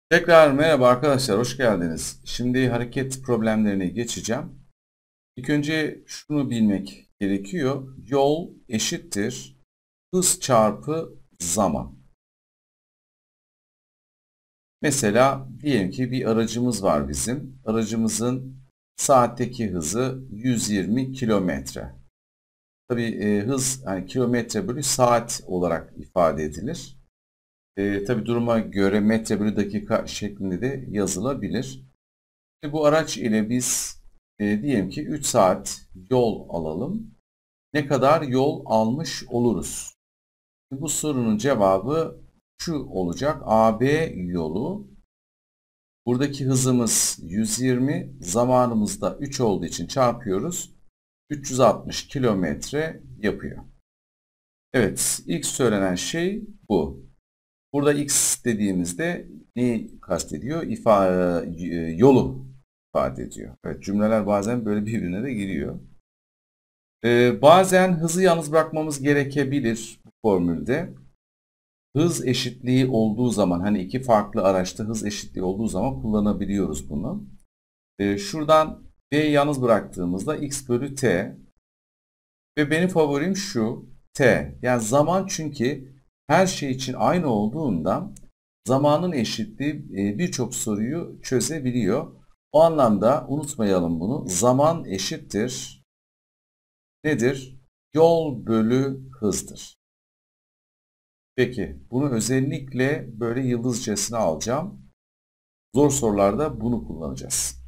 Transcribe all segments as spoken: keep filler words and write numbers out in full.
Tekrar merhaba arkadaşlar, hoş geldiniz. Şimdi hareket problemlerine geçeceğim. İlk önce şunu bilmek gerekiyor. Yol eşittir hız çarpı zaman. Mesela diyelim ki bir aracımız var bizim. Aracımızın saatteki hızı yüz yirmi kilometre. Tabii e, hız yani kilometre bölü saat olarak ifade edilir. E, tabii duruma göre metre bölü dakika şeklinde de yazılabilir. Bu araç ile biz e, diyelim ki üç saat yol alalım. Ne kadar yol almış oluruz? Bu sorunun cevabı şu olacak. A B yolu. Buradaki hızımız yüz yirmi. Zamanımız da üç olduğu için çarpıyoruz. üç yüz altmış kilometre yapıyor. Evet, ilk söylenen şey bu. Burada x dediğimizde neyi kastediyor? İfa, e, yolu ifade ediyor. Evet, cümleler bazen böyle birbirine de giriyor. Ee, bazen hızı yalnız bırakmamız gerekebilir bu formülde. Hız eşitliği olduğu zaman, hani iki farklı araçta hız eşitliği olduğu zaman kullanabiliyoruz bunu. Ee, şuradan B'yi yalnız bıraktığımızda x bölü t ve benim favorim şu t. Yani zaman, çünkü her şey için aynı olduğundan zamanın eşitliği e, birçok soruyu çözebiliyor. O anlamda unutmayalım bunu. Zaman eşittir nedir? Yol bölü hızdır. Peki bunu özellikle böyle yıldızcasına alacağım. Zor sorularda bunu kullanacağız.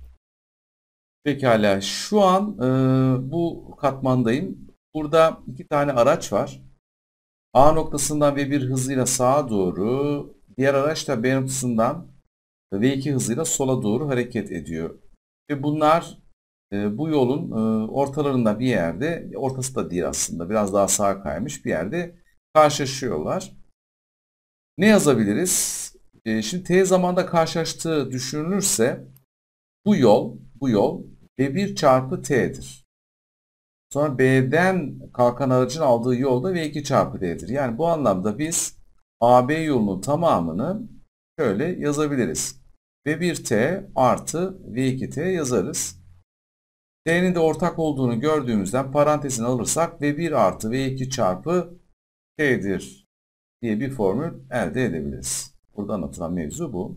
Pekala, şu an e, bu katmandayım. Burada iki tane araç var. A noktasından V bir hızıyla sağa doğru, diğer araç da B noktasından V iki hızıyla sola doğru hareket ediyor. Ve bunlar e, bu yolun e, ortalarında bir yerde, ortası da değil aslında, biraz daha sağa kaymış bir yerde karşılaşıyorlar. Ne yazabiliriz? E, şimdi t zamanda karşılaştığı düşünülürse bu yol, bu yol V bir çarpı t'dir. Sonra B'den kalkan aracın aldığı yol da V iki çarpı t'dir. Yani bu anlamda biz A B yolunun tamamını şöyle yazabiliriz. V bir t artı V iki t yazarız. T'nin de ortak olduğunu gördüğümüzden parantezini alırsak V bir artı V iki çarpı t'dir diye bir formül elde edebiliriz. Burada anlatılan mevzu bu.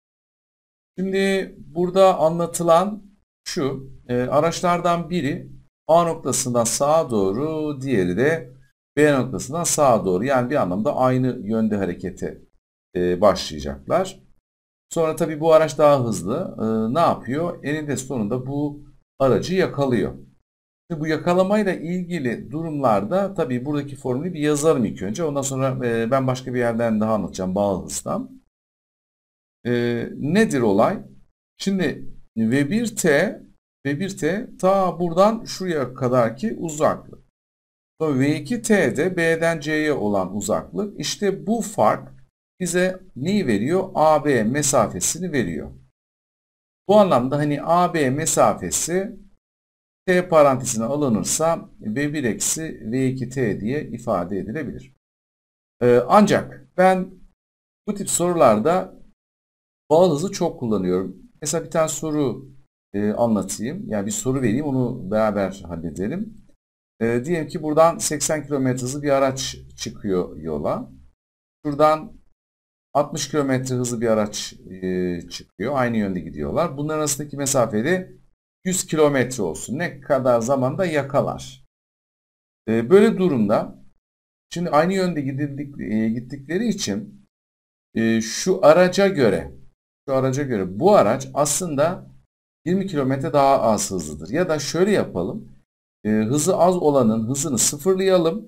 Şimdi burada anlatılan şu, e, araçlardan biri A noktasından sağa doğru, diğeri de B noktasından sağa doğru, yani bir anlamda aynı yönde harekete e, başlayacaklar. Sonra tabii bu araç daha hızlı. E, ne yapıyor? Eninde sonunda bu aracı yakalıyor. Bu yakalamayla ilgili durumlarda tabii buradaki formülü bir yazalım ilk önce. Ondan sonra e, ben başka bir yerden daha anlatacağım, bağlı hızdan. E, nedir olay? Şimdi V bir t V bir t ta buradan şuraya kadarki uzaklık. V iki t de B'den C'ye olan uzaklık. İşte bu fark bize neyi veriyor? A B mesafesini veriyor. Bu anlamda hani A B mesafesi t parantezine alınırsa V bir eksi V iki t diye ifade edilebilir. Ee, ancak ben bu tip sorularda bağıl hızı çok kullanıyorum. Mesela bir tane soru e, anlatayım. Yani bir soru vereyim, onu beraber halledelim. E, diyelim ki buradan seksen kilometre hızlı bir araç çıkıyor yola. Şuradan altmış kilometre hızlı bir araç e, çıkıyor. Aynı yönde gidiyorlar. Bunların arasındaki mesafede yüz kilometre olsun. Ne kadar zamanda yakalar? E, böyle durumda şimdi aynı yönde gidildik, e, gittikleri için e, şu araca göre şu araca göre bu araç aslında yirmi kilometre daha az hızlıdır. Ya da şöyle yapalım. E, hızı az olanın hızını sıfırlayalım.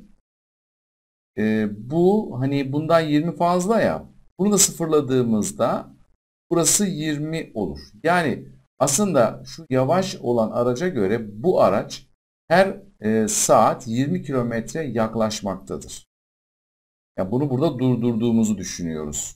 E, bu hani bundan yirmi fazla ya. Bunu da sıfırladığımızda burası yirmi olur. Yani aslında şu yavaş olan araca göre bu araç her e, saat yirmi kilometre yaklaşmaktadır. Yani bunu burada durdurduğumuzu düşünüyoruz.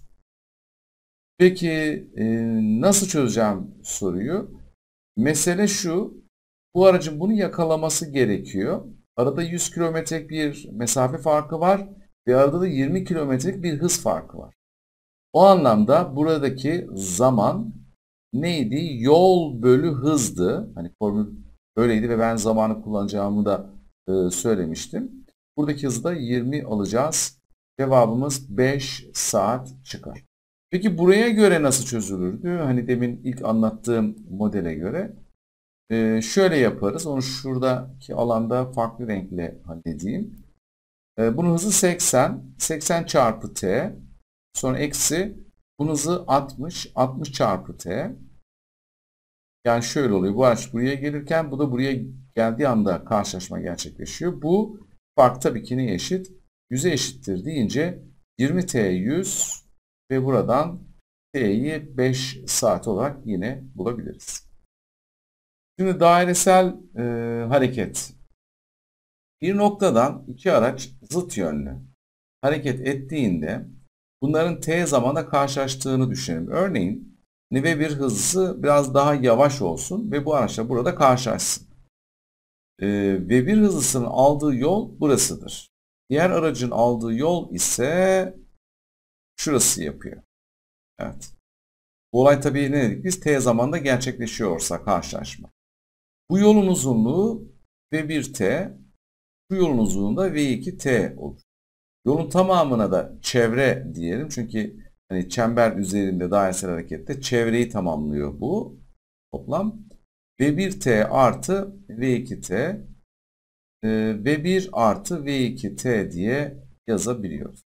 Peki e, nasıl çözeceğim soruyu? Mesele şu, bu aracın bunu yakalaması gerekiyor. Arada yüz kilometrelik bir mesafe farkı var ve arada da yirmi kilometrelik bir hız farkı var. O anlamda buradaki zaman neydi? Yol bölü hızdı. Hani formül böyleydi ve ben zamanı kullanacağımı da e, söylemiştim. Buradaki hızı da yirmi alacağız. Cevabımız beş saat çıkar. Peki buraya göre nasıl çözülürdü? Hani demin ilk anlattığım modele göre. Ee, şöyle yaparız. Onu şuradaki alanda farklı renkle halledeyim. Ee, bunun hızı seksen. seksen çarpı t. Sonra eksi. Bunun hızı altmış. altmış çarpı t. Yani şöyle oluyor. Bu araç buraya gelirken bu da buraya geldiği anda karşılaşma gerçekleşiyor. Bu fark tabii ki neye eşit? yüze eşittir deyince yirmi t yüz ve buradan t'yi beş saat olarak yine bulabiliriz. Şimdi dairesel e, hareket. Bir noktadan iki araç zıt yönlü hareket ettiğinde bunların t zamanda karşılaştığını düşünelim. Örneğin v bir hızı biraz daha yavaş olsun ve bu araçla burada karşılaşsın. E, v bir hızlısının aldığı yol burasıdır. Diğer aracın aldığı yol ise şurası yapıyor. Evet. Bu olay tabii ne dedik? Biz t zamanda gerçekleşiyorsa karşılaşma. Bu yolun uzunluğu v bir t, bu yolun uzunluğu da v iki t olur. Yolun tamamına da çevre diyelim. Çünkü hani çember üzerinde dairesel harekette çevreyi tamamlıyor bu toplam. v bir t artı v iki t, v bir artı v iki t diye yazabiliyoruz.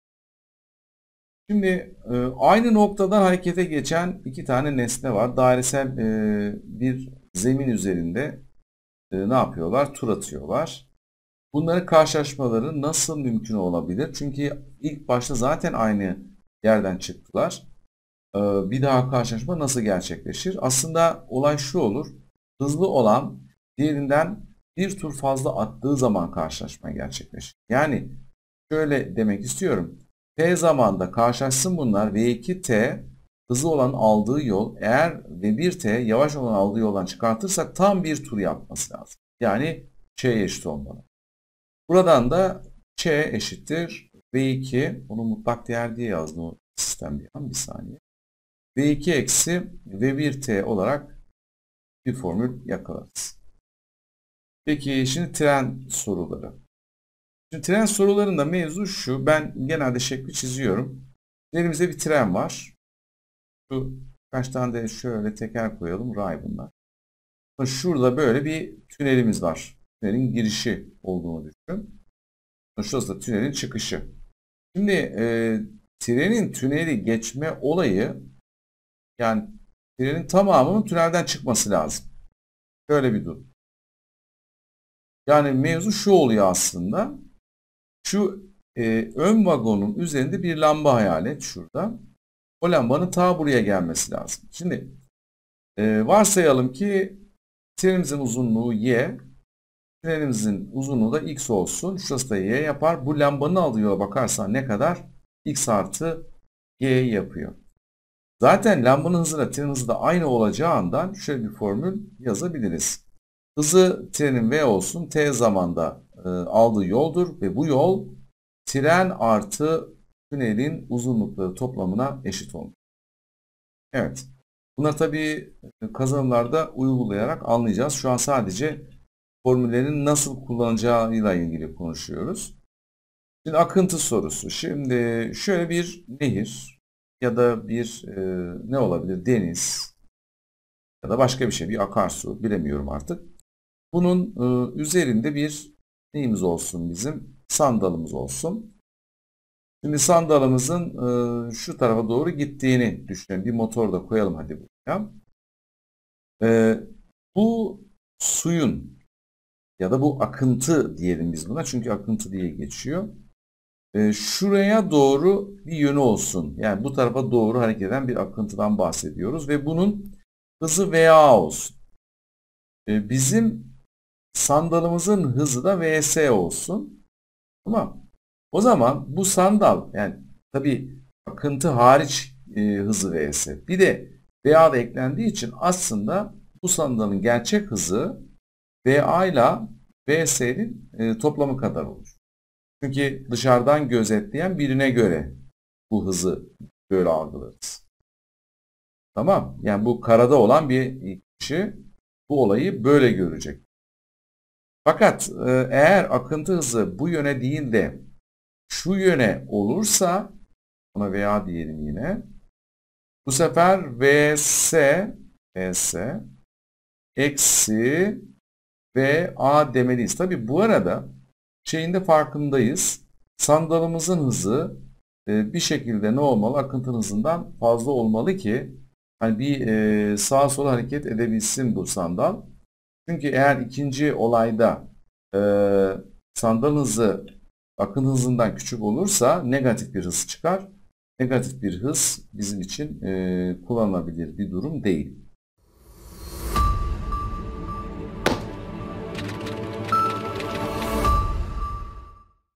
Şimdi aynı noktadan harekete geçen iki tane nesne var. Dairesel bir zemin üzerinde ne yapıyorlar? Tur atıyorlar. Bunların karşılaşmaları nasıl mümkün olabilir? Çünkü ilk başta zaten aynı yerden çıktılar. Bir daha karşılaşma nasıl gerçekleşir? Aslında olay şu olur. Hızlı olan diğerinden bir tur fazla attığı zaman karşılaşma gerçekleşir. Yani şöyle demek istiyorum. T zamanda karşılaşsın bunlar. v iki t hızlı olan aldığı yol. Eğer v bir t yavaş olan aldığı yoldan çıkartırsak tam bir tur yapması lazım. Yani ç'ye eşit olmalı. Buradan da ç eşittir v iki. Onu mutlak değer diye yazdım o sistem bir an. Bir saniye. v iki eksi v bir t olarak bir formül yakalarız. Peki şimdi tren soruları. Şimdi tren sorularında mevzu şu. Ben genelde şekli çiziyorum. Elimizde bir tren var. Şu kaç tane de şöyle teker koyalım. Ray bunlar. Şurada böyle bir tünelimiz var. Tünelin girişi olduğunu düşün. Şurası da tünelin çıkışı. Şimdi e, trenin tüneli geçme olayı, yani trenin tamamının tünelden çıkması lazım. Şöyle bir durum. Yani mevzu şu oluyor aslında. Şu e, ön vagonun üzerinde bir lamba hayal et şurada. O lambanın ta buraya gelmesi lazım. Şimdi e, varsayalım ki trenimizin uzunluğu y, trenimizin uzunluğu da x olsun. Şurası da y yapar. Bu lambanın aldığı yola bakarsan ne kadar? X artı y yapıyor. Zaten lambanın hızı da trenin hızı da aynı olacağından şöyle bir formül yazabiliriz. Hızı trenin v olsun. T zamanda e, aldığı yoldur ve bu yol tren artı tünelin uzunlukları toplamına eşit olmalı. Evet. Bunları tabii kazanımlarda uygulayarak anlayacağız. Şu an sadece formüllerin nasıl kullanacağıyla ilgili konuşuyoruz. Şimdi akıntı sorusu. Şimdi şöyle bir nehir ya da bir e, ne olabilir? Deniz ya da başka bir şey, bir akarsu, bilemiyorum artık. Bunun e, üzerinde bir neyimiz olsun bizim? Sandalımız olsun. Şimdi sandalımızın e, şu tarafa doğru gittiğini düşünelim. Bir motor da koyalım hadi buraya. E, bu suyun ya da bu akıntı diyelim biz buna. Çünkü akıntı diye geçiyor. E, şuraya doğru bir yönü olsun. Yani bu tarafa doğru hareket eden bir akıntıdan bahsediyoruz. Ve bunun hızı V A olsun. E, bizim sandalımızın hızı da V S olsun. Tamam. O zaman bu sandal, yani tabii akıntı hariç e, hızı V S. Bir de V A da eklendiği için aslında bu sandalın gerçek hızı V A ile V S'nin e, toplamı kadar olur. Çünkü dışarıdan gözetleyen birine göre bu hızı böyle algılarız. Tamam. Yani bu karada olan bir kişi bu olayı böyle görecek. Fakat e, eğer akıntı hızı bu yöne değil de şu yöne olursa, ona veya diyelim yine. Bu sefer Vs, Vs eksi Va demeliyiz. Tabi bu arada şeyin de farkındayız. Sandalımızın hızı e, bir şekilde ne olmalı? Akıntının hızından fazla olmalı ki hani bir e, sağa sola hareket edebilsin bu sandal. Çünkü eğer ikinci olayda e, sandal hızı akıntı hızından küçük olursa negatif bir hız çıkar. Negatif bir hız bizim için e, kullanılabilir bir durum değil.